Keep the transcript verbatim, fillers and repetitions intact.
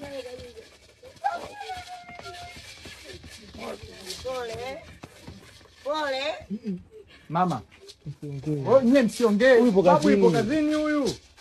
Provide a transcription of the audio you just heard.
Pole. Pole. Mama. Oh, nyie msiongee. Huyu yupo kazini huyu.